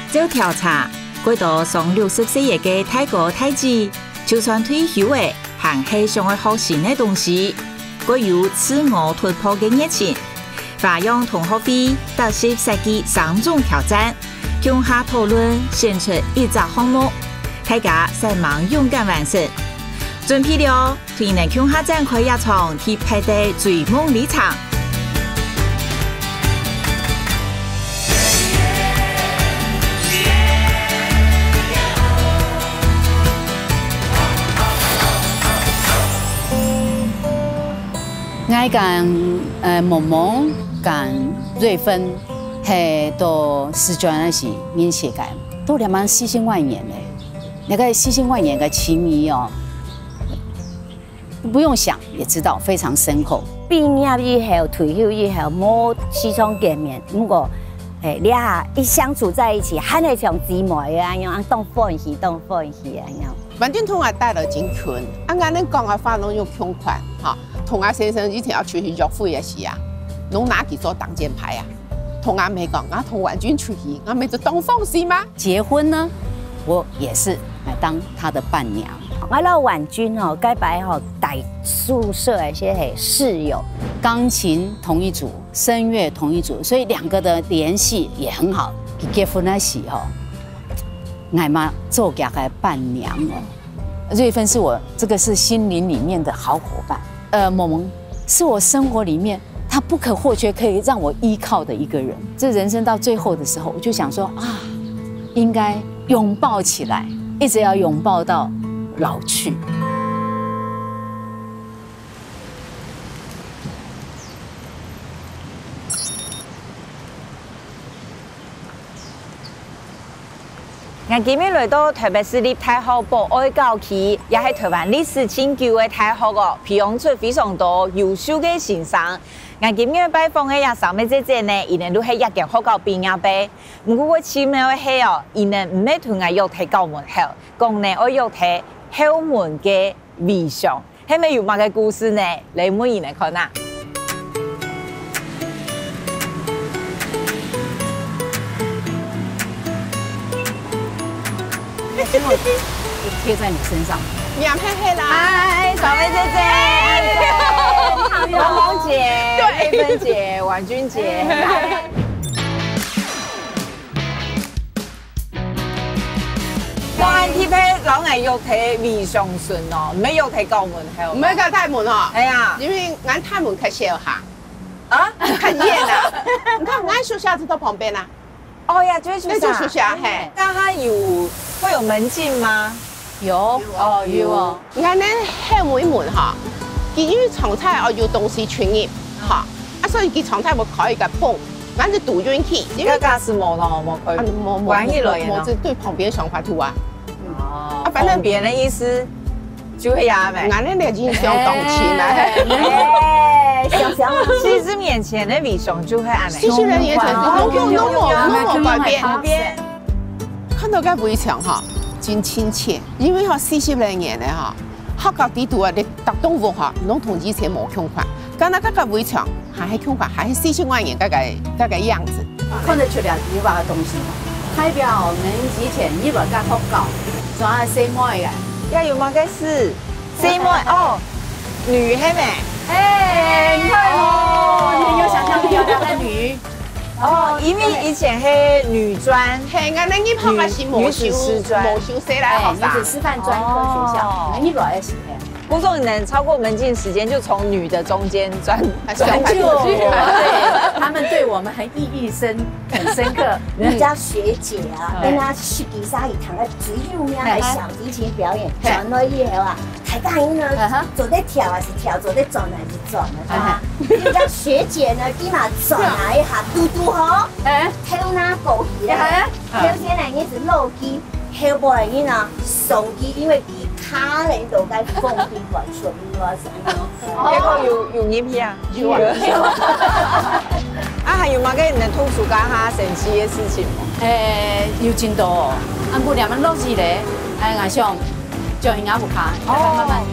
照调查，幾多上60歲嘅大哥大姐，就算退休嘅，還係想去學新嘅東西，佢有自我突破嘅熱情。發揚同學會20世紀3種挑戰，向下討論選出1個項目，大家使忙勇敢完成。準備了，推能向下展開一場去派對追夢里程。 我講萌萌跟瑞芬係到師專嗰時面試嘅，都兩萬4千萬元咧。那個4千萬元嘅情誼哦，不用想也知道非常深厚。 畢業以後、退休以後冇時常見面，不過倆一相處在一起，很係像姊妹嘅樣，當歡喜當歡喜嘅樣。 文俊同我帶來真權，啱啱你講嘅話攏用強款嚇。同阿先生以前要出去約會嘅時啊，攏拿佢做擋箭牌啊。同阿妹講，我同文俊出去，阿妹就當放肆嗎？ 結婚呢，我也是來當他的伴娘。 我老婉君哦，該擺吼大宿舍那些係室友， 鋼琴同一組，聲樂同一組，所以兩個的聯繫也很好。結婚那時候，我媽做佢嘅伴娘哦。瑞芬是我這個是心靈裡面的好夥伴。萌萌是我生活裡面他不可或缺，可以讓我依靠的一個人。這人生到最後的時候，我就想說啊，應該擁抱起來，一直要擁抱到老去。 我今日來到台北市立大學博愛校區，也係台灣歷史悠久嘅大學哦，培養出非常多優秀嘅學生。我今日拜訪嘅3位姐姐呢，伊哋都係一間學校畢業嘅。不過我奇妙嘅係哦，伊哋唔係同我約睇校門口，講呢我約睇校門嘅微笑，係咪有乜嘅故事呢？嚟問伊哋看啊！ 最後貼在你身上， 娘嘿嘿啦！ 嗨，3位姐姐，萌萌姐、瑞芬姐、婉君姐。我按貼喺老藝約睇微上順哦，唔係約睇校門口。 唔係個大門哦， 係啊， 因為俺大門較小下， 啊， 較遠啊。你看俺學校就到旁邊啦。 哦呀，就是學校。 那就學校嘿。 但它會有門禁嗎？ 有哦有哦。 俺呢校門哈，因為常態哦有東西傳染哈，所以佢常態會開一個縫，俺就堵進去。 因為家是冇咯，冇開。 冇關起來冇就對旁邊上塊圖啊。 哦。反正別人的意思就係呀咩？ 俺呢已經相當錢啦。 想 40年前的微笑就會按咩 ？40年前，no改變。看到個圍牆哈，真親切，因為哈40年咧哈，學校地圖啊，你搭動物哈，攏同以前冇相款。剛才嗰個圍牆還係相款，還是40萬元嗰個樣子。 看得出來你話嘅東西，代表我們以前呢個學校仲係細妹嘅， 要有乜嘅事？細妹哦，女係咩？ 哎，你看哦，你很有想象力，有兩個女。 哦，因為以前係女專， 係我哋呢學校是冇修寫來學女子師範專科學校，你來也是。 郭總能超過門禁時間，就從女的中間轉就對，他們對我們很意義很深刻。 人家學姐啊，跟他去比賽，躺在最後面係小提琴表演，上到以後啊，台大音呢，做得跳還是跳，做得轉還是轉啊？人家學姐呢，起碼轉下一下，嘟嘟好，跳那狗戲啦，跳先嚟一直漏機，跳過嚟呢啊，送機，因為卡嚟到該封閉管所以話什麼？ 一個有影片啊，有啊。啊，還有嗎？跟人吐槽下哈神奇嘅事情冇？ 有真多哦，按部兩萬錄字咧，我想叫人家不卡，慢慢。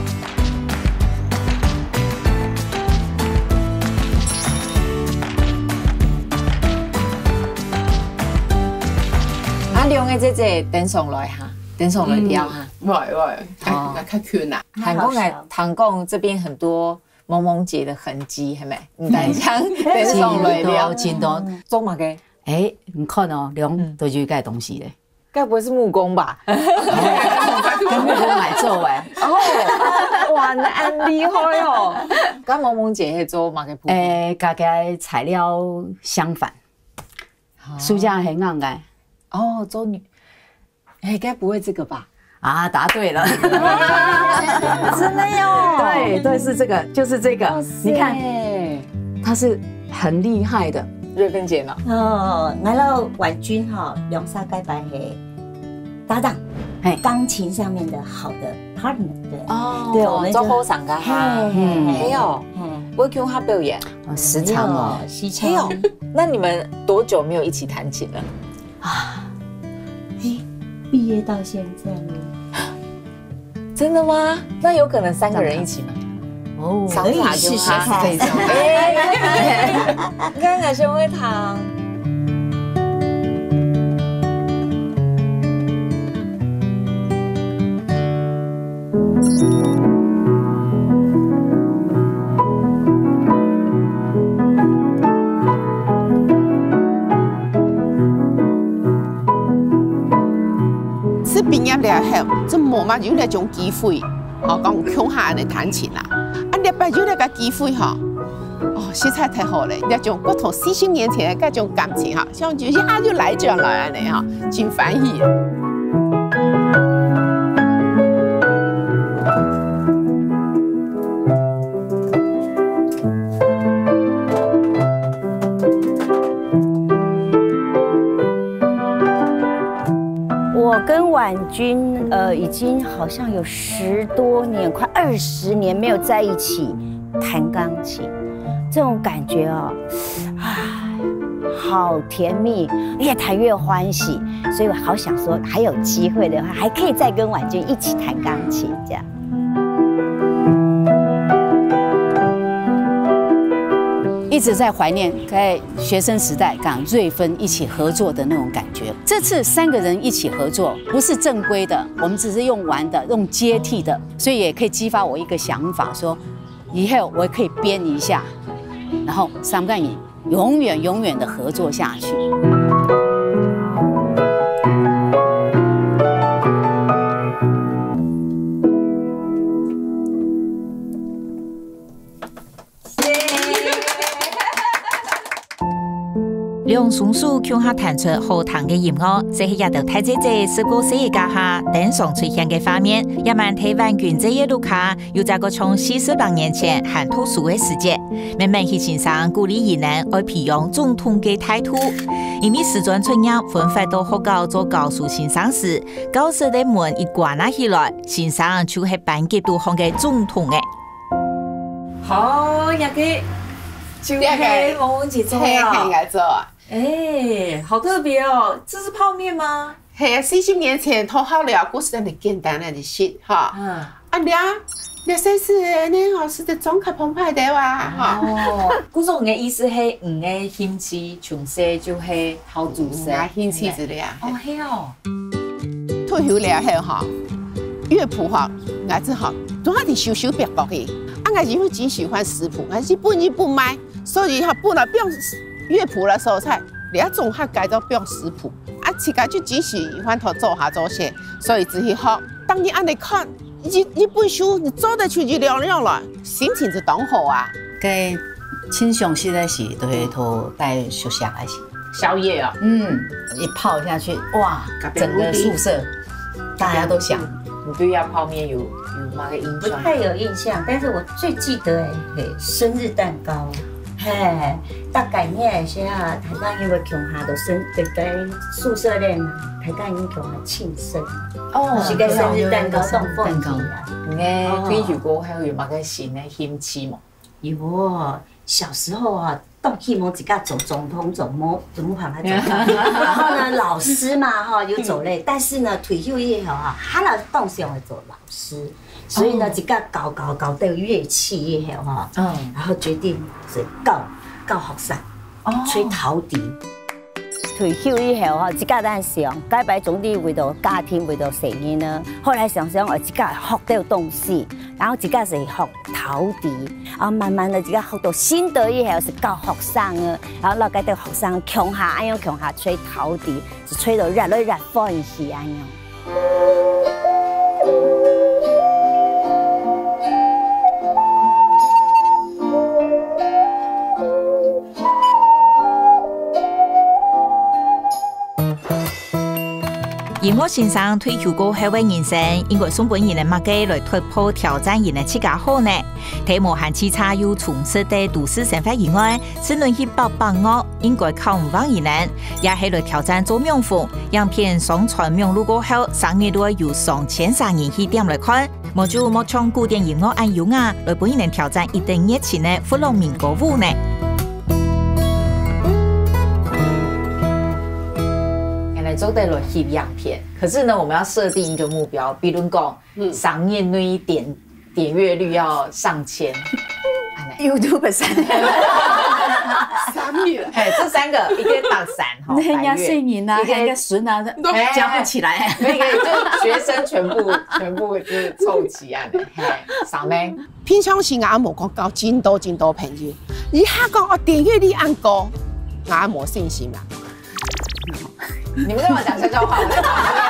那两个这登上来哈，登上来钓哈。 喂，看困难。 韩国来唐贡这边很多萌萌姐的痕迹，系咪？唔但像登上来钓， 真多。 做嘛嘅？ 你看哦，两都就盖东西嘞。 该不会是木工吧？ 跟木工来做哎。 哦，哇，那很厉害哦。跟萌萌姐去做嘛嘅？ 大概材料相反，书架很硬哎。 哦，做女，该不会这个吧？ 啊，答对了， 真的哟。 对，是这个，就是这个。你看，他是很厉害的。 瑞芬姐呢？ 我哋婉君两三个拜系搭档，钢琴上面的好的 partner， 对。 哦，对，我们做后场噶哈，嘿哦，我给他表演， 时常哦， 嘿哦。 那你们多久没有一起弹琴了？ 啊，毕业到现在了。 真的吗？那有可能3个人一起吗？ 哦，可以试试看。 刚才先会弹。 是毕业了后，这冇嘛有那种机会，讲乡下人弹琴啦。你把有那个机会实在太好了！那种不同40年前的那种感情像就一下就来这样来了真欢喜。 我跟婉君已经好像有10多年，快20年没有在一起弹钢琴，这种感觉好甜蜜，越弹越欢喜，所以我好想说，还有机会的话，还可以再跟婉君一起弹钢琴这样。 一直在怀念在学生时代跟瑞芬一起合作的那种感觉。这次3个人一起合作，不是正规的，我们只是用玩的、用接替的，所以也可以激发我一个想法，说以后我也可以编一下，然后3个人永远的合作下去。 用松鼠腔下弹出好听的音乐，这是也到太姐姐是个世界家下登上出现的画面。也蛮台湾军这一路卡，有在个从40多年前喊图书的世界，慢慢去欣赏鼓励艺人而培养总统的态度。因为时转春日分发到学校做教书欣赏时，教室的门一关了起来，欣赏就是班级都放嘅总统的。好，也个就系萌萌姐做啊。好特别哦！这是泡面吗？ 系啊，40年前做好了，故事很简单的事你先是呢是在中客澎湃的哇古种嘅意思系唔嘅兴趣，从细就系好做事， 兴趣之类系哦。 退休了后乐谱我只都还得修别个嘅。我因为真喜欢食谱，我一本一本买，所以本来不用乐谱的时候才，你要总还改到不用食谱。自己就真喜欢做下做些，所以自己学。当你按你看一本书，你做得出去了了，心情就当好啊。 跟亲详时的是都会拖带宿舍来是宵夜啊， 一泡下去，哇，整个宿舍大家都想。 你对呀泡面有哪个印象？ 不太有印象，但是我最记得生日蛋糕。大概那些台港因为穷下都在宿舍内台港已经穷下庆生，是个生日蛋糕送凤梨啊。 退休过后有哪个新的兴趣吗？ 有，小时候动希望自己走总统走模跑来走，然后呢老师嘛有走累，但是呢退休以后他那动想会做老师。所以呢，自己搞到乐器以后然后决定是教学生吹陶笛。 退休以后哈，即个咱想，改摆总理为了家庭，为了生意呢。后来想想，我即个学到东西，然后即个是学陶笛，然后慢慢的即个学到心得以后是教学生啊，然后老家的学生强下，安样强下吹陶笛，是吹到越来越欢喜安样。 音乐先生退休过后的人生，应该送本人的马街来突破挑战人的自家好呢。题目和其他有从事的都市生活以外，只论去帮我，应该靠唔帮人呢，也係來挑戰做명風。影片上傳名錄過後，生意都會由2300人起點來看。莫就莫唱古典音樂按優雅，來本人挑戰一定熱情的弗朗明哥舞呢。做得了翕影片，可是呢，我们要设定一个目标，比如讲，商业内点阅率要上千 ，YouTube 3 月， 哎，这3个一个打3哈， 人家睡人啊，一个孙啊，加不起来， 那个就学生全部就是凑齐啊，上呢。 平常时我冇讲交真多朋友，一下讲我点阅率按高，我冇信心啦。 你们干嘛讲悄悄话？我在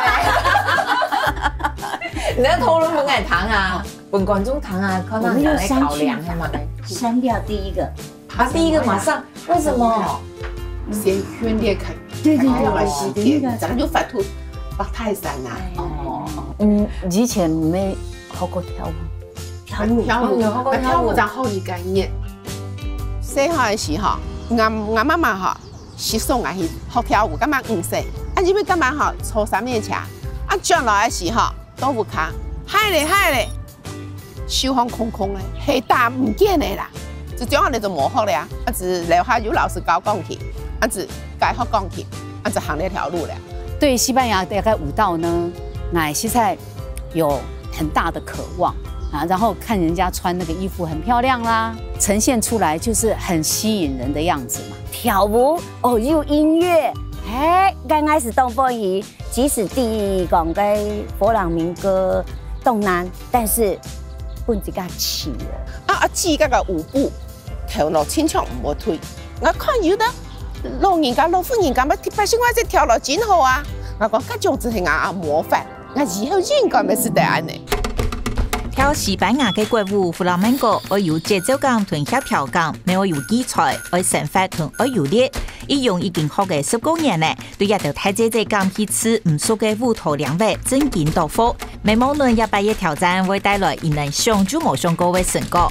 旁边。你在讨论本爱堂啊，本观众堂啊，可能来考量的嘛。 删掉第一个。 啊，第一个马上，为什么？ 先训练看， 对， 咱们就反图把泰山呐。 哦，以前没学过跳舞， 跳舞咱好一概念。细汉的时候，我妈妈哈。是送我去学跳舞，干嘛5岁？因为干嘛哈？初3年前，将来的时候都不卡，海嘞，手风空嘞，黑大唔见的啦，就将来就冇学了，是留下有老师教钢琴，是该学钢琴，是行那条路了。 对西班牙的舞蹈呢，乃现在有很大的渴望啊，然后看人家穿那个衣服很漂亮啦，呈现出来就是很吸引人的样子嘛。 跳舞哦，有音乐，刚开始东方仪，即使第一讲嘅佛朗明哥动难，但是本一家似啊，自家嘅舞步跳落千唱唔好退，我看有的老人家、老婦人家，百姓話這跳落真好啊！我講，咁種子係我模範，我以後應該咪是得安尼。 跳西班牙嘅國舞弗朗明哥，要有節奏感同協調感，沒有技巧，要生發同要有力。伊用已經學嘅10多年呢，對一條太姐姐咁去次唔熟嘅舞蹈兩位真見到火。每無論100嘅挑戰會帶來讓人想就冇想過嘅成果。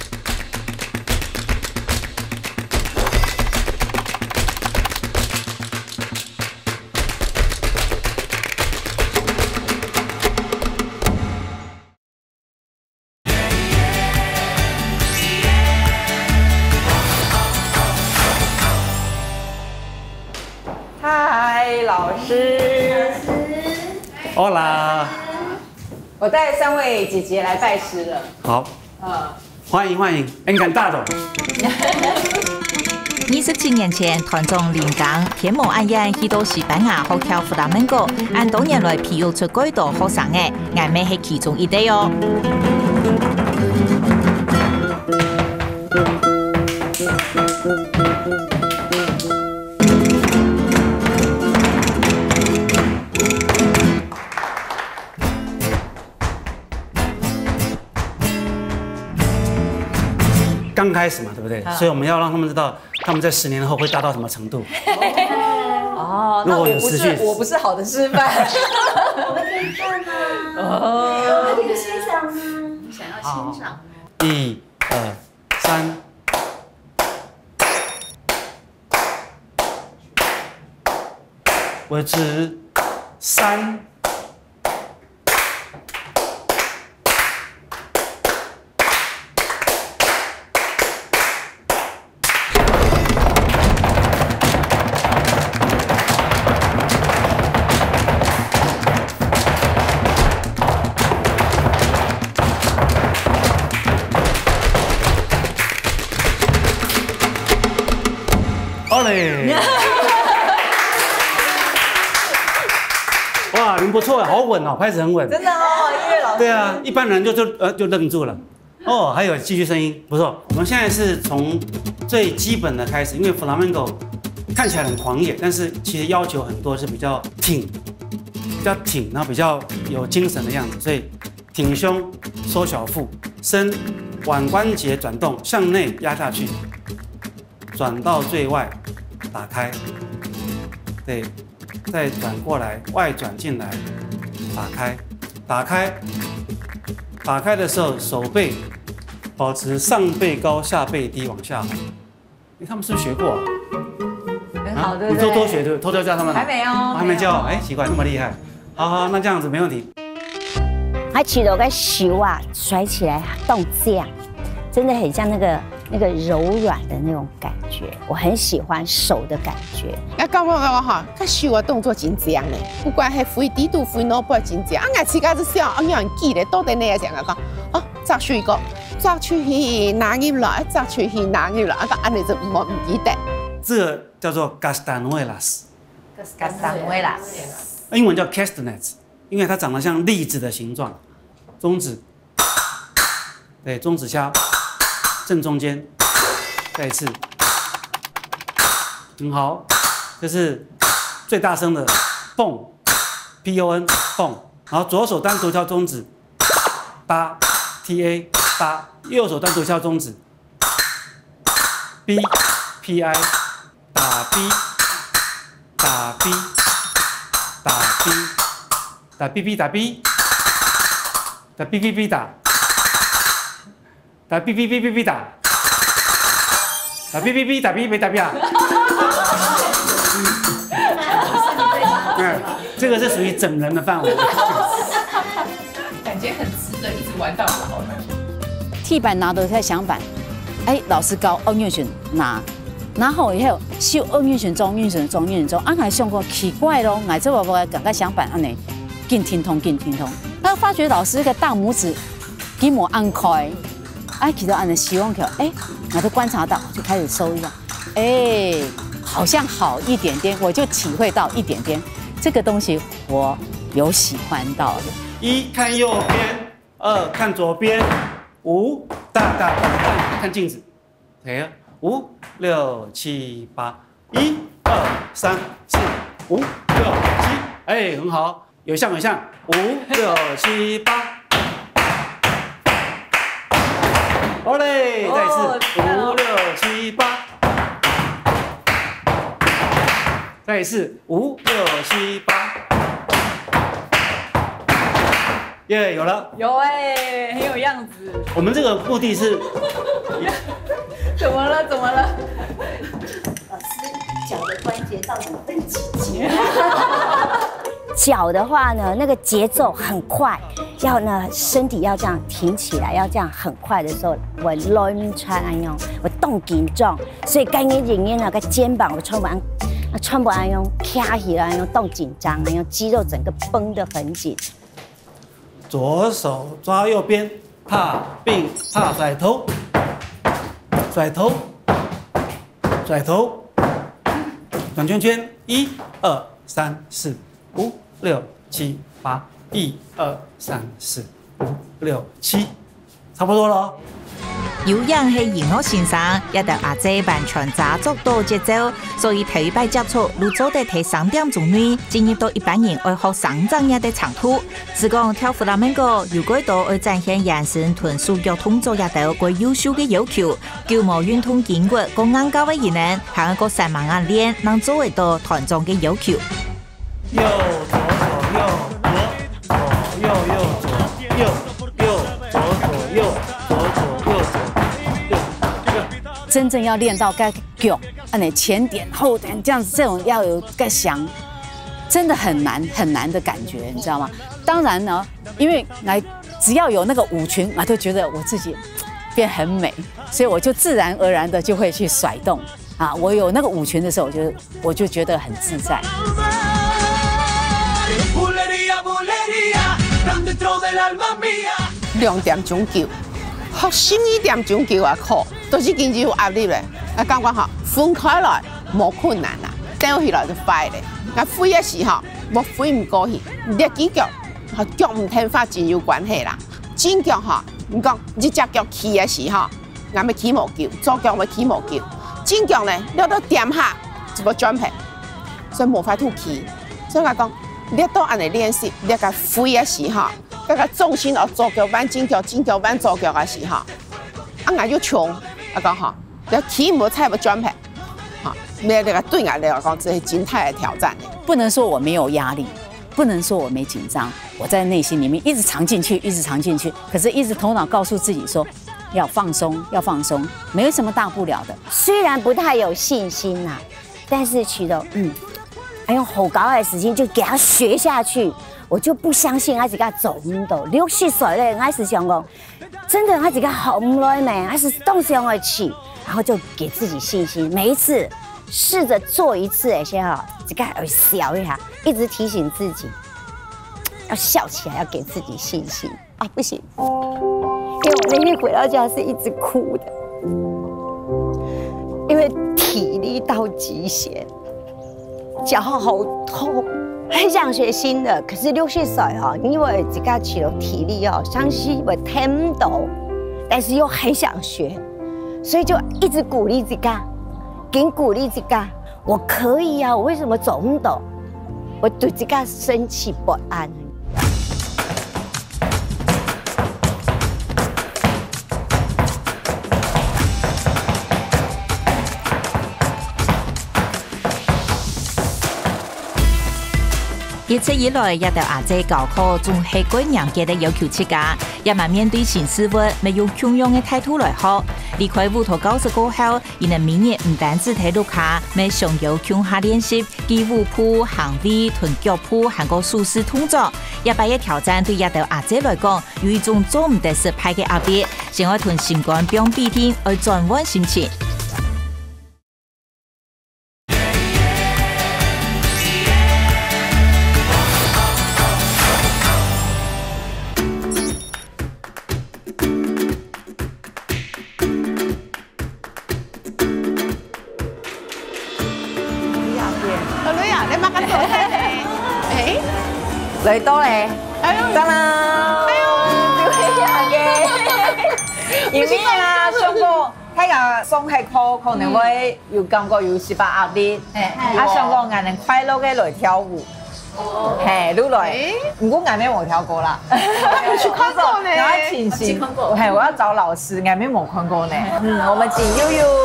嗨，老师。 好啦， 我带3位姐姐来拜师了。 好，欢迎，恩感大董。27 年前，团中连江天幕暗演去到西班牙學跳弗拉門戈，按多年來培育出許多學生嘅，眼妹係其中一對哦。 刚开始嘛，对不对？所以我们要让他们知道，他们在10年后会达到什么程度。 哦，那我不是好的示范。 我们可以看啊。哦，我们可以欣赏啊。 想要欣赏。 1、2、3，维持3。 哇，您不错，好稳哦，拍子很稳。 真的哦，音乐老师。 对啊，一般人就愣住了。哦，还有继续声音，不错。我们现在是从最基本的开始，因为 Flamenco 看起来很狂野，但是其实要求很多是比较挺，然后比较有精神的样子，所以挺胸、收小腹、伸腕关节转动，向内压下去，转到最外，打开，对，再转过来，外转进来，打开，打开，打开的时候手背保持上背高下背低往下滑。他们是不是学过啊？ 很好，对不对？ 你多学对不对？偷偷教他们？ 还没哦， 还没教。哎，奇怪，那么厉害。好，那这样子没问题。 它起头跟手啊甩起来动这样，真的很像那个柔软的那种感觉，我很喜欢手的感觉。 讲哈，他手的动作真这样呢，不管是飞低度飞脑部真这样，我自家是想，让人记得到底你也这样讲，哦，再出一个，再出去拿入来，再出去拿入来，安尼就唔记得。 这个叫做 castañuelas， 英文叫 castanets， 因为它长得像栗子的形状。中指，对，中指掐正中间，再一次，很好，这是最大声的蹦 ，PON 蹦，然后左手单独敲中指，搭 TA 搭，右手单独敲中指 ，B PI 打 B 打 B 打 B 打 BB 打 B 打 BBB 打。打 B B B B B 打，打 B B B 打 B B 打 B 啊！这个是属于整人的范围。 感觉很值得一直玩到老。 T 板拿到在响板，哎，老师教奥运选拿好以后，修奥运选中，运选中，运选中，俺还想过奇怪咯，俺这我感觉响板安尼，紧听通，紧听通。那发觉老师个大拇指给我按开。哎，其实按的希望口，哎，我都观察到，就开始收一下，哎，好像好一点点，我就体会到一点点，这个东西我有喜欢到的。 1看右边，2看左边，5大看镜子，可以了，5、6、7、8，1、2、3、4、5、6、7，哎，很好，有像，5、6、7、8。好嘞，再一次5、6、7、8，再一次5、6、7、8，耶，有了， 有哎，很有样子。 我们这个目的是， 怎么了？ 老师脚的关节到底分几节？脚的话呢，那个节奏很快，要呢身体要这样挺起来，要这样很快的时候，我抡穿安用，我动紧张，所以干眼睛那个肩膀我穿不安用，卡起来用动紧张，安用肌肉整个绷得很紧。 左手抓右边，踏并踏甩头，甩头，甩头，转圈圈，1、2、3、4、5、6、7、8，1、2、3、4、5、6、7，差不多了。 有氧是音乐先生，也得阿姐完全抓足到节奏，所以头一摆接触，如早得提3点钟内，进入到一般人爱好上阵也的长途。是讲跳弗拉门戈，如果到爱展现眼神臀肌肉动作也得过优秀的要求，球模运动筋骨、公安高的技能，还有个3万暗练，能作为到团中的要求。 右左左右左左右右左右右左左右左左右左。 真正要练到该脚，前点后点这样子，这种要有个想，真的很难的感觉，你知道吗？当然呢，因为只要有那个舞裙，我都觉得我自己变很美，所以我就自然而然的就会去甩动啊。我有那个舞裙的时候，我就觉得很自在。 2点钟球，学12点钟球也考，都是经济有压力嘞。感觉哈分开来冇困难啦，掉起来就快嘞。 那飞的时候，我飞唔过去，你几脚和脚唔听话真有关系啦。正脚哈，你讲你只脚起的时候，俺们起毛球，左脚要起毛球，正脚呢，你都点下就要转皮，所以无法度起。所以我讲，你都安尼练习，你个飞的时候，那个重心要左脚弯，正脚弯，左脚的时候，啊，俺就冲，我讲哈，你起唔踩要转皮。那个对我来讲，这是真太的挑战。 不能说我没有压力，不能说我没紧张，我在内心里面一直藏进去，一直藏进去。可是，一直头脑告诉自己说，要放松，要放松，没有什么大不了的。 虽然不太有信心呐，但是觉得用好高的时间就给他学下去，我就不相信他自己做唔到。60岁咧，我是想讲，真的他自己好唔来咩，还是动上会去，然后就给自己信心，每一次。试着做一次，先哈，这个要笑一下，一直提醒自己要笑起来，要给自己信心啊！不行，因为我那天回到家是一直哭的，因为体力到极限，脚好痛，很想学新的，可是60岁哈，因为自己起了体力哦，相信我听不到，但是又很想学，所以就一直鼓励自己。给鼓励自己，我可以啊！我为什么走不到？我对自己生气不安。 一直以來，也對阿姐高考總係過嚴格的要求自己，也嘛面對新事物，沒用強樣的態度來學。離開舞蹈教室過後，伊能明年唔單止睇錄卡，咪上有強下練習記舞步、行位、臀腳步，還個數字動作。一擺嘅挑戰對也對阿姐來講，有一種做唔得失敗嘅壓力，想要同心肝病比拼而轉換心情。 嚟多咧，得啦，表演嘅，因為啊，上個睇下上下課可能會有感覺有18壓力，啊上個硬能快樂嘅來跳舞，係都來，唔過硬面冇跳過啦，去看過呢，我要前行，係我要找老師，硬面冇看過呢，我們請悠悠，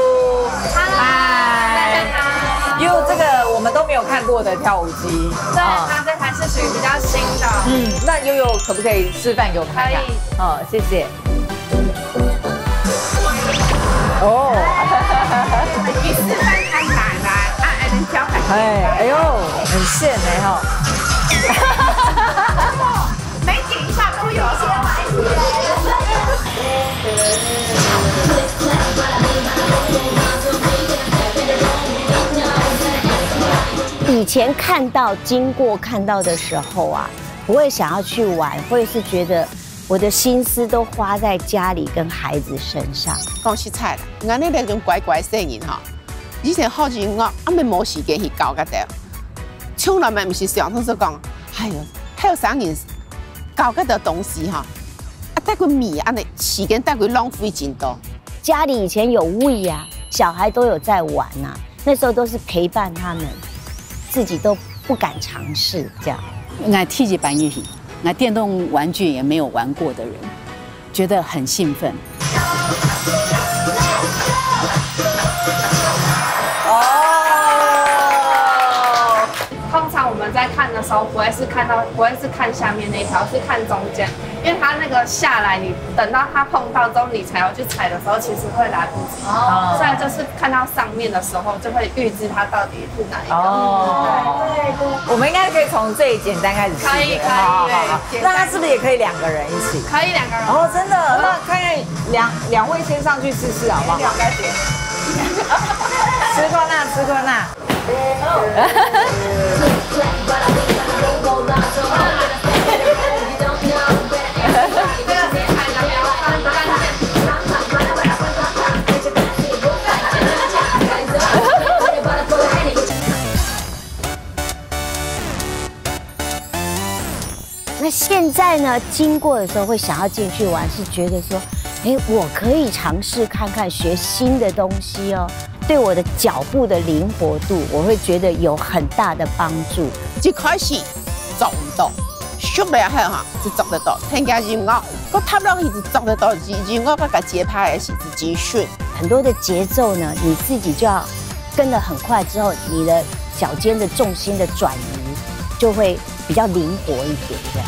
嗨。因为这个我们都没有看过的跳舞机， 对，它这台是属于比较新的。 那悠悠可不可以示范给我看看？可以。哦，谢谢。哦。 你示范看看来，按能跳很。 哎呦，很炫哎哈。 每景一下都有。 以前经过看到的时候啊，不会想要去玩，会是觉得我的心思都花在家里跟孩子身上。 讲实在啦，我那种乖乖声音哈，以前好像我咪冇時間去教嗰啲，從來咪唔是想通說講，哎呦，還有3年教嗰啲東西哈，啊帶佢米啊，你時間帶佢浪費真多。 家里以前有喂啊，小孩都有在玩啊，那时候都是陪伴他们。自己都不敢尝试，这样。 我踢几板游戏，我电动玩具也没有玩过的人，觉得很兴奋。 通常我们在看的时候，不会是看下面那条，是看中间，因为它那个下来，你等到它碰到之后，你才要去踩的时候，其实会来不及。哦。所以就是看到上面的时候，就会预知它到底是哪一个。 哦。对。我们应该可以从最简单开始试。 可以。 好。那它是不是也可以2个人一起？ 可以2个人。 哦，真的？那看看两位先上去试试好不好？ 两个点。 吃过那。 那现在呢，经过的时候会想要进去玩，是觉得说，哎，我可以尝试看看学新的东西哦，对我的脚步的灵活度，我会觉得有很大的帮助。 一开始做唔到，熟了后哈就做得到。听见音乐，我踏落去就做得到。音乐个节拍也是自己选。 很多的节奏呢，你自己就要跟得很快，之后你的脚尖的重心的转移就会比较灵活一点，这样。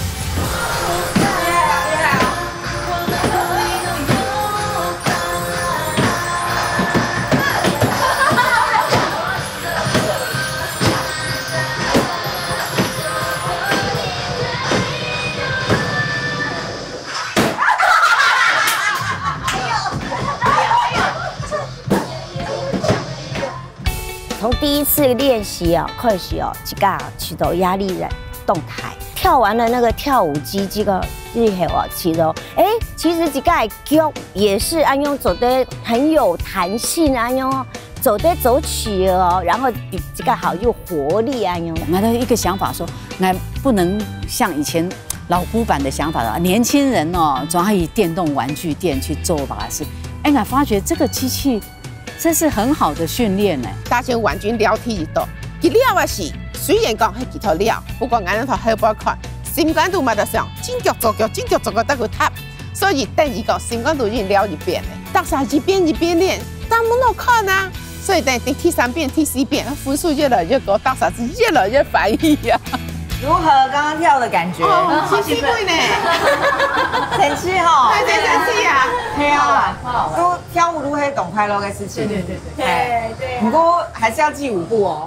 从第一次练习哦，开始哦，这个起到压力的动态，跳完了那个跳舞机这个日后哦，起到其实这个脚也是安用走得很有弹性，安用走得走起哦，然后比这个好有活力安用。 我的一个想法说，那不能像以前老古板的想法了，年轻人哦，总要以电动玩具店去做把事。哎，我发觉这个机器。这是很好的训练呢。 大家玩具聊天一多，一了的是虽然讲系几头了，不过眼头好不好看，心感度嘛得上，紧脚左脚，紧脚左脚得个踏，所以第二个心感度已经了一遍了。当时一遍一遍练，但没好看啊，所以等第3遍、第4遍，分数越来越高，当时是越来越满意呀。 如何刚刚跳的感觉？ 好兴奋呢！ 神奇哈！ 对，神奇啊！ 对啊，都跳舞都会懂快乐的事情。对。不过还是要记舞步哦。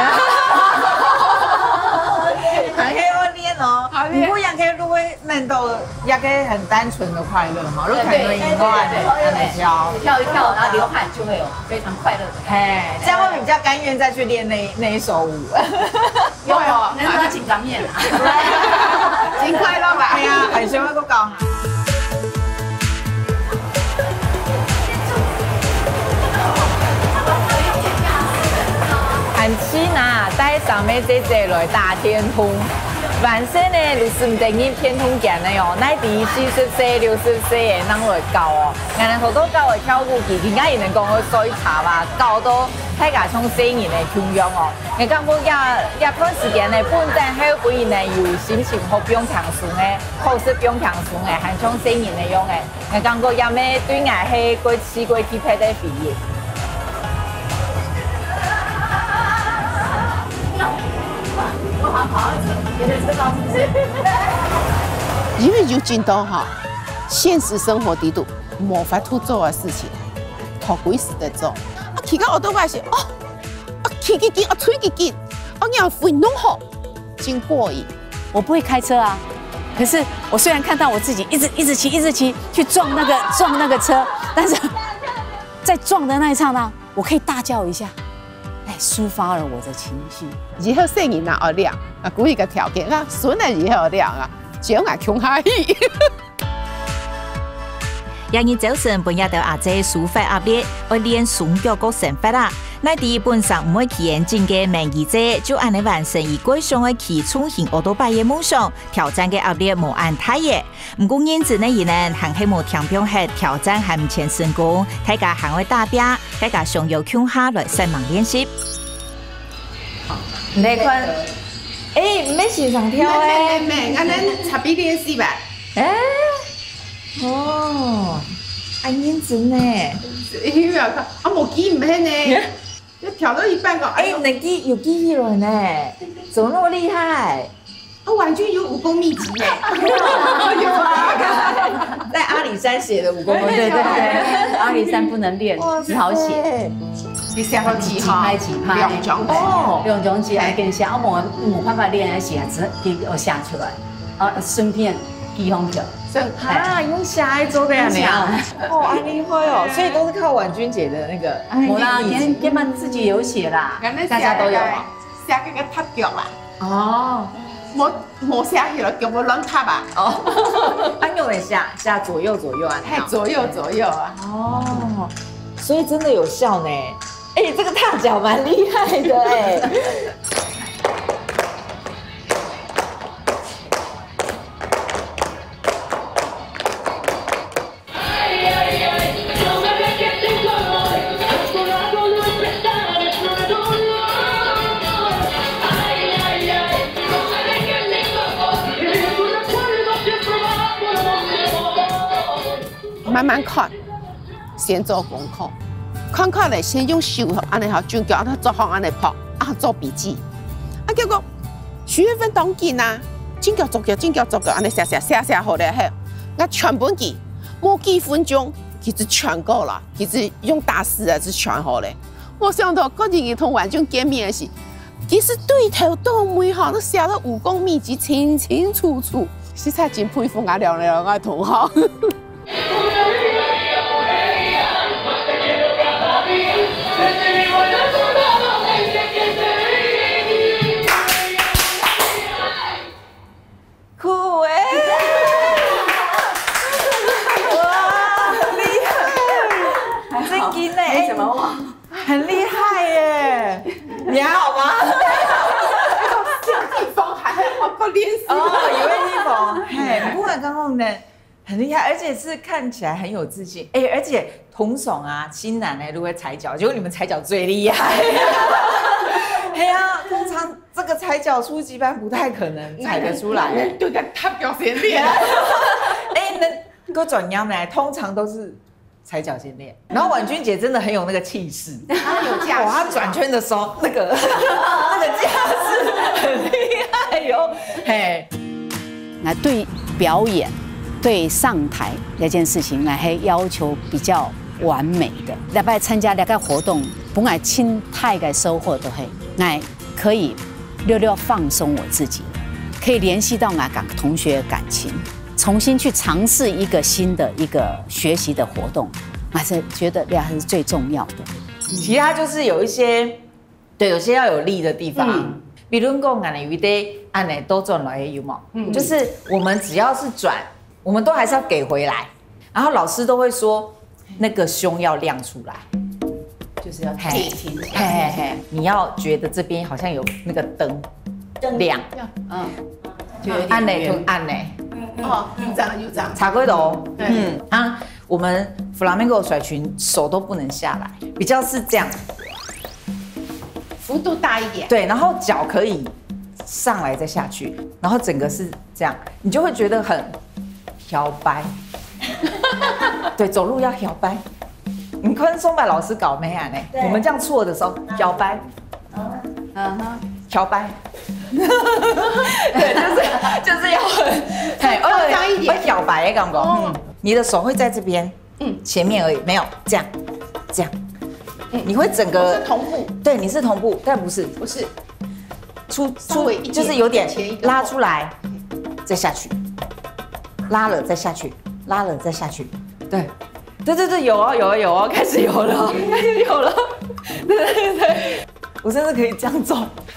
还可以练哦。不过也可以如果能都也可以很单纯的快乐嘛。如果看到音乐， 跳一跳，然后流汗就会有非常快乐的。 哎，这样会比较甘愿再去练那一首舞。 有，能拿紧张面啦。 真快乐吧？ 系啊，系想要搁教。韩期呐，带上面这来大天空，万岁呢，就是唔等于天空见的哦。乃第40岁、60岁的人来教哦，人人好多教的跳舞技，人家也能讲我水查吧，教到大家从声音的培养哦。我感觉也段时间呢，本身还不因呢有心情好不用强顺的，或是不用强顺的，还从声音的用的，我感觉也咩对外系过试过去配得毕业。 因为有真多哈，现实生活底度无法度做的事情，头鬼死在做。骑到奥多巴是骑几劲，吹几劲，然后飞弄好，真过瘾。 我不会开车啊，可是我虽然看到我自己一直骑去撞那个车，但是在撞的那一刹那，我可以大叫一下。抒发了我的情绪。 以後聲音啊亮，估一個條件啊，孫啊以後亮啊，將啊窮下去。 廿二早晨半夜到阿姐抒發壓力，我練雙腳個成法啦。那基本上唔會去眼睛嘅名義者，就按你完成以歸上嘅去衝行奧多拜嘅夢想，挑戰嘅壓力無按太嘅。唔過因此呢，而呢行希望聽眾係挑戰係唔前成功，大家行為達標，大家上有強下來上網練習。 你看，唔免時常跳誒， 唔，我哋差別練習吧。 安認真呢。 有冇看？冇記唔起呢。要跳到一半個。 你記有記起來呢？怎麼那麼厲害？ 玩具有武功秘籍耶。 在阿里山寫的武功秘籍。 對，阿里山不能練，只好寫。 你寫到幾拍？兩種哦，兩種字來跟寫，我冇辦法練嚟寫，只我寫出來，順便記紅票。 用下來做的呀你啊！安利會哦，所以都是靠婉君姐的那個。 冇啦，根本自己有寫啦，大家都有。 寫嗰個踏腳啦。 哦。 冇寫起來，叫我亂踏啊！ 安用一下左右啊。 係左右啊。 哦，所以真的有效呢。這個踏腳蠻厲害的慢慢看，先做功课，看嘞，先用手安尼好，就叫他做好安尼拍，做笔记。结果10月份当紧啊，真叫做安尼写好嘞嘿，我全本记，冇几分钟，其实全够了，其实用打字啊是全好嘞。我想到嗰日同婉君见面时，其实对头都每行都写得武功秘籍清清楚楚，实在真佩服我两个同学。 酷哎！哇，很厉害！真劲哎！怎么哇？很厉害耶！你还好吗？ 像地方还好过练习哦，以为地方，嘿，不管刚刚呢，很厉害，而且是看起来很有自信。哎，而且同爽啊，新男呢都会踩脚，结果你们踩脚最厉害。哎呀，通常这个踩脚初级班不太可能踩得出来。 对的，他表现练。 哎，能够转腰来，通常都是踩脚先练。然后婉君姐真的很有那个气势， 她有架势。 她转圈的时候，那个架势很厉害哟。嘿， 那对表演、对上台这件事情，那还要求比较完美的。礼拜参加那个活动，本来亲太个收获都嘿，那可以溜放松我自己，可以联系到我跟同学感情，重新去尝试一个新的一个学习的活动，还是觉得还是最重要的。 其他就是有一些，对，有些要有力的地方。比如讲，俺的鱼的，俺的都转来有嘛，就是我们只要是转，我们都还是要给回来。然后老师都会说，那个胸要亮出来， 就是要嘿，你要觉得这边好像有那个灯亮， 就按呢就按呢。 哦，有这样。 茶龟头，我们弗拉明戈甩裙手都不能下来，比较是这样。 幅度大一点， 对，然后脚可以上来再下去，然后整个是这样，你就会觉得很摇摆。对，走路要摇摆。你看松柏老师搞没啊？呢，我们这样错的时候摇摆，摇摆。对，就是要很， 夸张一点， 会摇摆的感觉。你的手会在这边，前面而已，没有这样。你会整个是同步， 对，你是同步，但不是出就是有点拉出来，再下去，拉了再下去，拉了再下去，对，有哦，开始有了，对，我甚至可以这样走，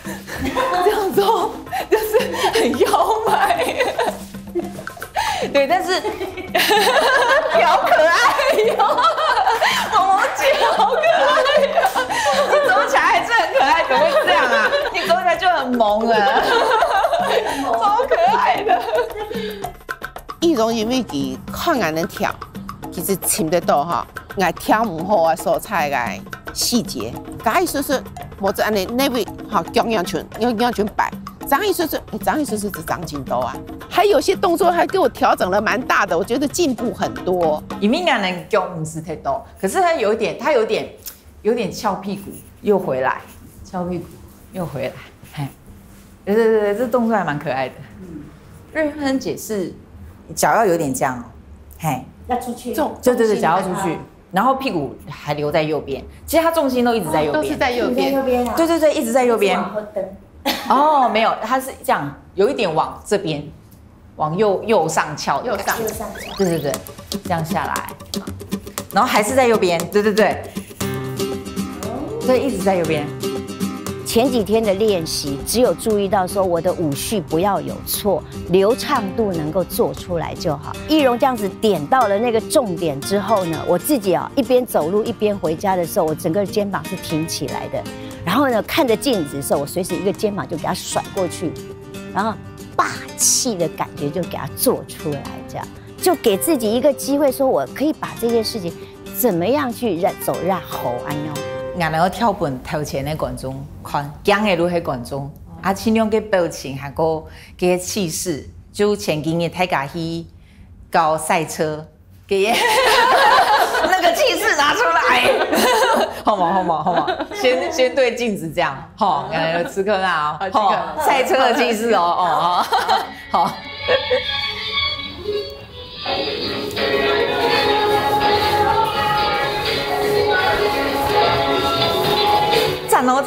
就是很摇摆，对，但是好可爱哟，萌萌姐好可爱呀！你走起来还是很可爱，怎么会这样啊？你走起来就很萌啊，超可爱的。 易容因为佢看眼能跳，其实听得到哈，爱跳舞好啊，所采嘅细节，假意说我这安尼那位好姜阳群摆。张艺术是张金斗啊，还有些动作还给我调整了蛮大的，我觉得进步很多。 以敏感人姜不是太多，可是他有点翘屁股又回来，对，这动作还蛮可爱的。瑞芬姐是脚要有点这样哦，嘿， 要出去， 对，脚要出去，然后屁股还留在右边，其实他重心都一直在右边， 都是在右边， 对，一直在右边。哦，没有，它是这样，有一点往这边，往右上翘的感觉，对，这样下来，然后还是在右边，对，一直在右边。 前几天的练习，只有注意到说我的舞序不要有错，流畅度能够做出来就好。易容这样子点到了那个重点之后呢，我自己一边走路一边回家的时候，我整个肩膀是挺起来的。然后呢，看着镜子的时候，我随时一个肩膀就给它甩过去，然后霸气的感觉就给它做出来，这样就给自己一个机会，说我可以把这件事情怎么样去走让好安喏。 俺能够跳本头前的观众看，讲的都是观众，尽量嘅表情还个嘅气势，就前几日大家去搞赛车， 给那个气势拿出来，好嘛，先对镜子这样，好，吃客啊，好，赛车的气势哦，好。赞哦！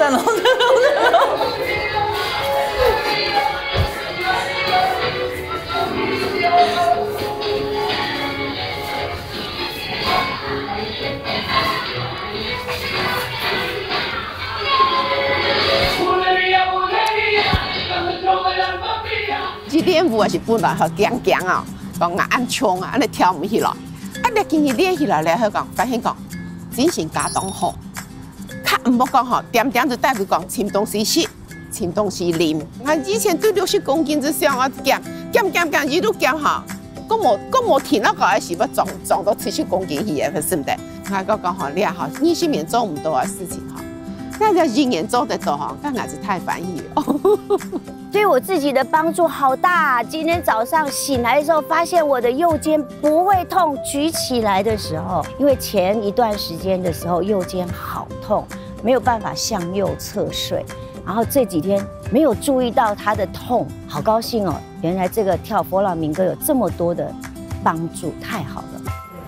这练舞也是本来好强啊，讲按冲啊，安尼跳唔起来。你今日练起来咧，佢讲发现讲精神家当好，较唔好讲吼，点就代表讲轻东西吃，轻东西啉。我以前对60公斤之上，我减，一路减哈，我冇停那个是要撞到70公斤去嘅，是唔得。我讲吼，你好，20年做唔到嘅事情哈，那就1年做得到哈，那还是太翻译了。 对我自己的帮助好大。今天早上醒来的时候，发现我的右肩不会痛，举起来的时候，因为前一段时间的时候右肩好痛，没有办法向右侧睡，然后这几天没有注意到它的痛，好高兴哦！原来这个跳佛朗明哥有这么多的帮助，太好了。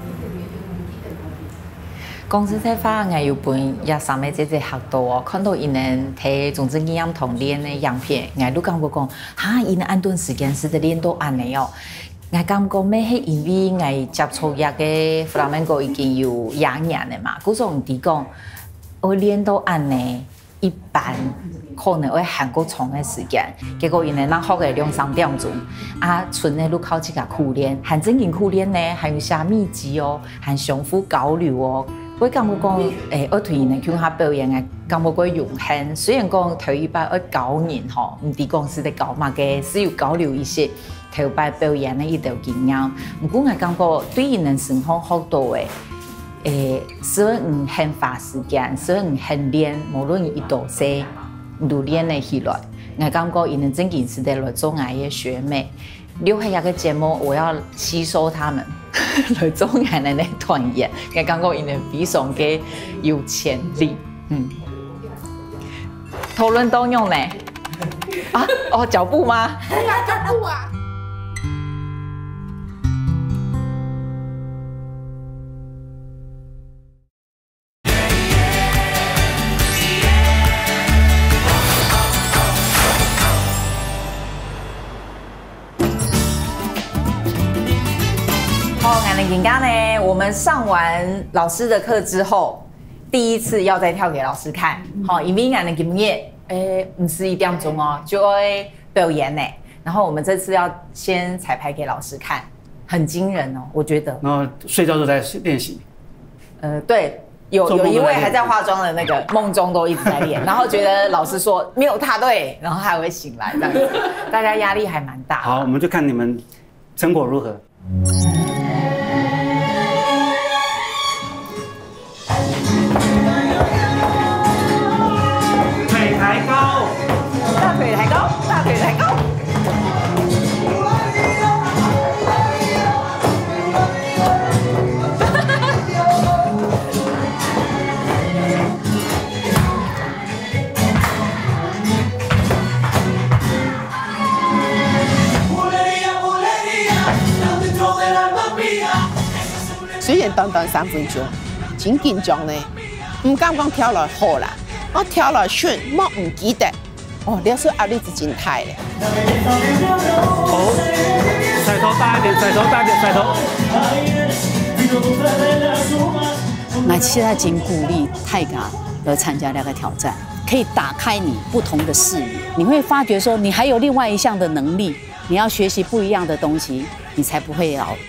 公司在发我有本也上面这学到哦，看到因能睇种子营养同练的样片，我都感觉讲，哈，因按段时间是得练到安尼哦。我感觉咩係因為我接觸一個弗拉門戈已經有2年了嘛，嗰種地講我練到安尼，一般可能會韓國長嘅時間，結果因為咱學嘅2-3點鐘，啊，剩嘅都靠自己苦練，還正經苦練呢，還有些秘籍哦，還相互交流哦。我感覺講，我對因哋看下表演嘅感覺過榮幸，雖然講頭一擺我9年吼，唔係講是在教嘛嘅，是要交流一些。頭擺表演的一條經驗，不過我感覺對因人生活好多誒，所以唔肯花時間，所以唔肯練，無論伊多細，都練得起來。我感覺因人真係是在來做我嘅學妹，留下一個節目，我要吸收他們來做我哋嘅團員。我感覺因人非常嘅有潛力，討論當用咧，啊，哦，腳步嗎？係啊，腳步啊。人家呢，我们上完老师的课之后，第一次要再跳给老师看，好，因为俺的经验，不是1點鐘哦，就會表演呢。然后我们这次要先彩排给老师看，很惊人哦，我觉得。 然后睡觉都在练习。 对，有一位还在化妆的那个，梦中都一直在练，然后觉得老师说没有踏对，然后还会醒来这样子，大家压力还蛮大。 好，我们就看你们成果如何。抬高， 大腿抬高，大腿抬高。 虽然短3分鐘，真緊張呢，唔敢講跳落好啦。我跳了順，我唔記得。哦，你說壓力是真大咧。 頭，甩頭大一點，甩頭大一點，甩頭。 我現在真鼓勵大家來參加那個挑戰，可以打開你不同的視野。你會發覺說，你還有另外一項的能力，你要學習不一樣的東西，你才不會老。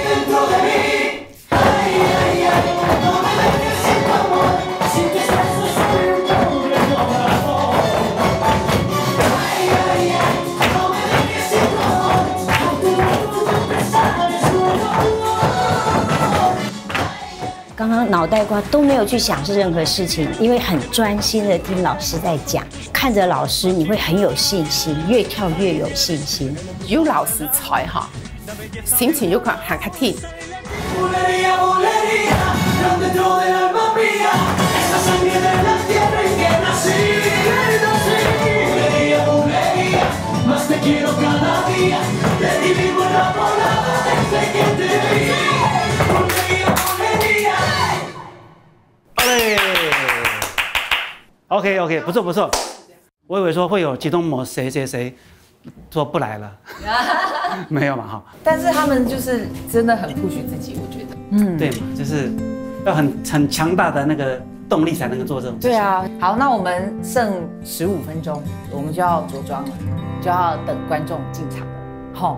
刚刚脑袋瓜都没有去想任何事情，因为很专心的听老师在讲，看着老师你会很有信心，越跳越有信心。 有老師在哈，心情又很開心， OK， 不错不错。我以为说会有其中某谁说不来了，没有嘛哈。 但是他们就是真的很push自己，我觉得。 对嘛，就是要很强大的那个动力才能够做这种事情。 对啊，好，那我们剩15分钟，我们就要着装了，就要等观众进场了。好。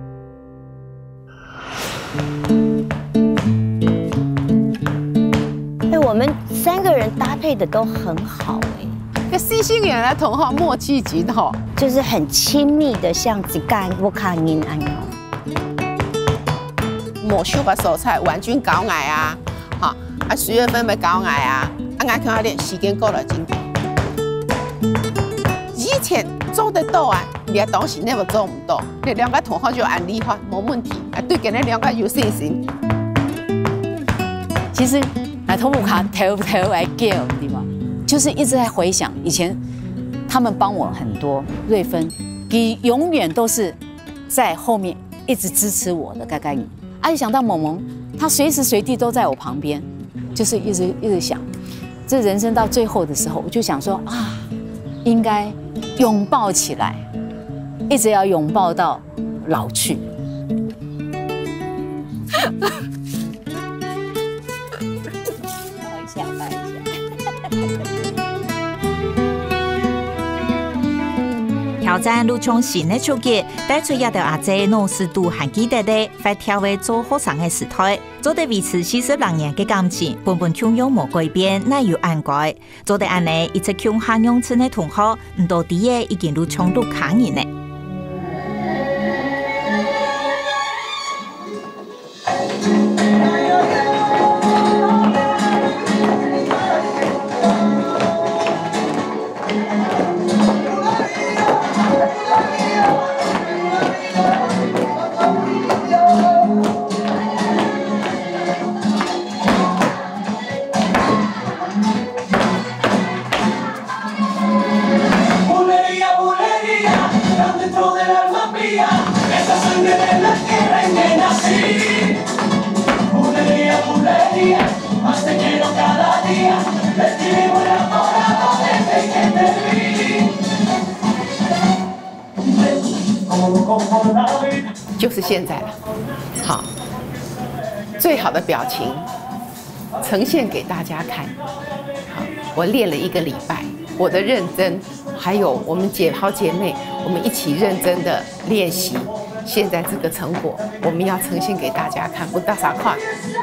我们3个人搭配的都很好这4星演来同哈默契极好， 就是很亲密的，像一干我看您安样。 莫秀把手菜婉君搞矮啊，哈10月份要搞矮啊，俺看练时间够了真。以前做得到啊，你当时那么做唔到，你2个同学就按理法冇问题，对今日2个有信心。 其实。头部卡头来叫，对吗？就是一直在回想以前，他们帮我很多。瑞芬，你永远都是在后面一直支持我的，该你。一想到萌萌，他随时随地都在我旁边，就是一直想，这人生到最后的时候，我就想说啊，应该拥抱起来，一直要拥抱到老去。 挑战陆冲新的出击，带出一条阿姐诺斯度还记得的，快跳回做学生的时代，做得维持40年的感情，本腔有无改变，乃有按改，做得安尼，一直腔下乡村的同學，唔到底嘅已經陸衝陸卡人呢。 就是现在了，好，最好的表情呈现给大家看。好，我练了1个礼拜，我的认真，还有我们好姐妹，我们一起认真的练习。现在这个成果，我们要呈现给大家看，不大傻看。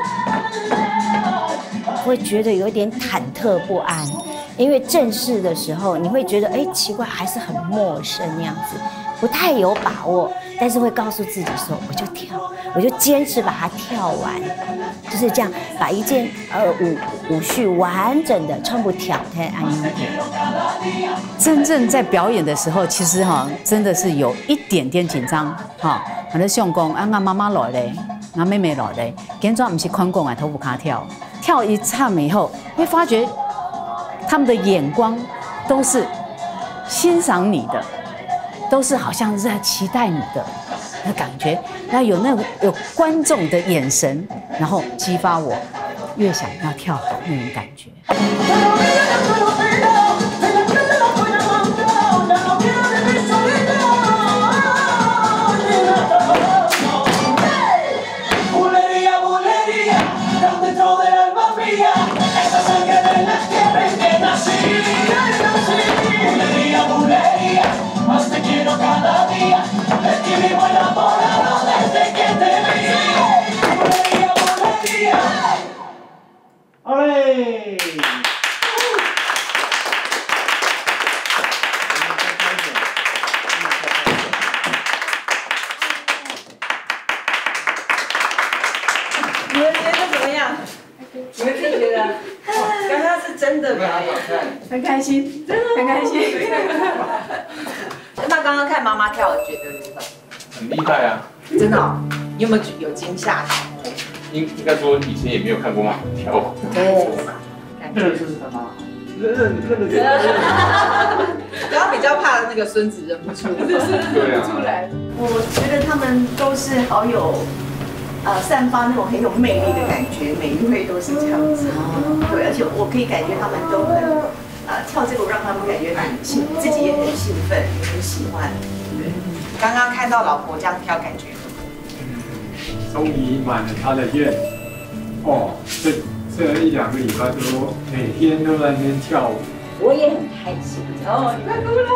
会觉得有点忐忑不安，因为正式的时候，你会觉得奇怪，还是很陌生那样子，不太有把握。但是会告诉自己说，我就跳，我就坚持把它跳完，就是这样，把一件舞序完整的全部跳开安宁。 真正在表演的时候，其实真的是有一点点紧张我在想讲，俺妈妈来嘞，俺妹妹来嘞，今早不是宽广头部卡跳，跳一唱以后，会发觉他们的眼光都是欣赏你的。都是好像是在期待你的那感觉，然后有观众的眼神，然后激发我越想要跳好那种感觉。 你们觉得怎么样？你们自己觉得？刚刚是真的表演， 很开心，真的很开心。 那刚刚看妈妈跳，觉得如何？ 很厉害啊！ 真的哦？你有没有惊吓？ 应该说以前也没有看过妈妈跳舞。 对， 认识他吗？ 认得。 然后比较怕那个孙子认不出， 对啊。 我觉得他们都是好有，散发那种很有魅力的感觉，每一位都是这样子。对，而且我可以感觉他们都很，跳这个让他们感觉很兴，自己也很兴奋，也很喜欢。对， 刚刚看到老婆这样跳，感觉终于满了他的愿。哦，这1、2个礼拜都每天都在那边跳舞。 我也很开心。 哦，你快哭了。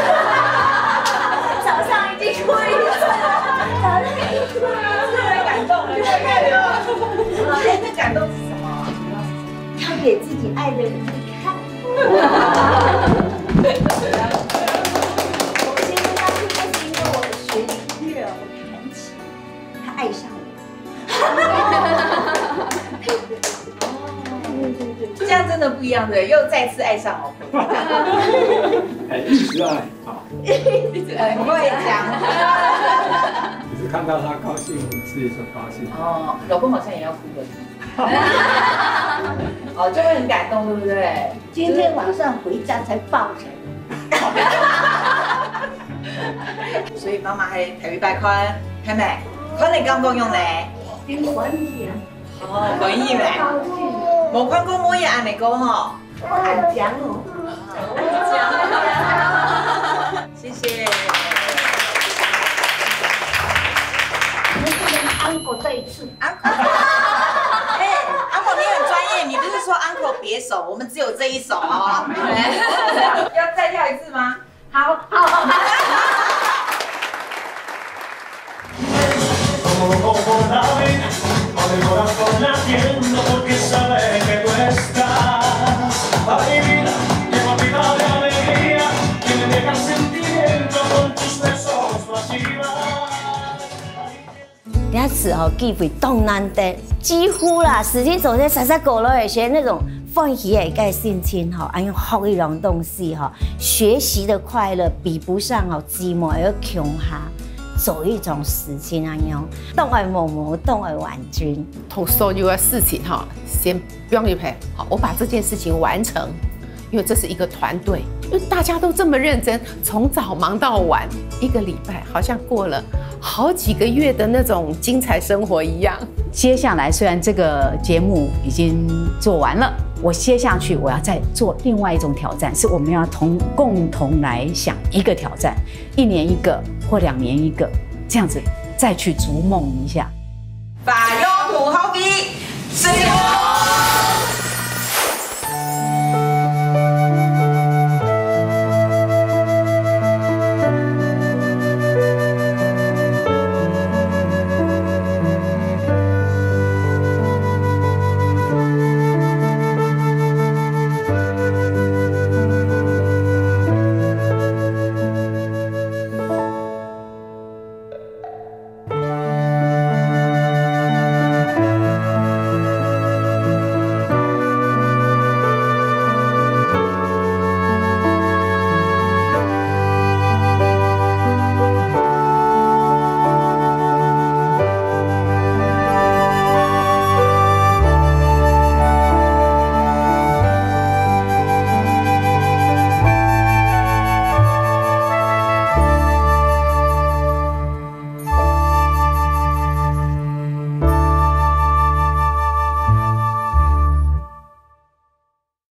早上已经哭一次了，早上已经哭一次了， 感动了，哎，那感动是什么？ 跳给自己爱的人看。我先跟他说，那是因为我学音乐，我弹琴，他爱上我。 这样真的不一样，对，又再次爱上老婆。 哎，一直爱啊， 很会讲。 只是看到他高兴，自己就高兴。 哦，老公好像也要哭了。哦，就会很感动，对不对？ 今天晚上回家才抱着。 所以妈妈係體育拜寬，係咪？寬你敢唔敢用咧？ 跟管理啊。 哦，可以咩？冇寬公冇嘢按你講哦。 我很講哦。 謝謝。 我们不能安过这一次。 哎，uncle 你很专业，你不是说 uncle 别手，我们只有这一手哦。要再跳一次吗？好，好。 那次哦，机会动难得，几乎啦，事情做在实实过了一些那种欢喜的个心情哈，还有学一样东西哈，学习的快乐比不上哦寂寞而穷哈。做一种事情啊样，动爱某某，动爱婉君， 从所有的事情哈，先不用理赔，好，我把这件事情完成，因为这是一个团队，因为大家都这么认真，从早忙到晚，1个礼拜好像过了好几个月的那种精彩生活一样。 接下来虽然这个节目已经做完了，我接下去我要再做另外一种挑战，是我们要共同来想一个挑战，1年1个或2年1个，这样子再去逐梦一下。 把优土好比，水果。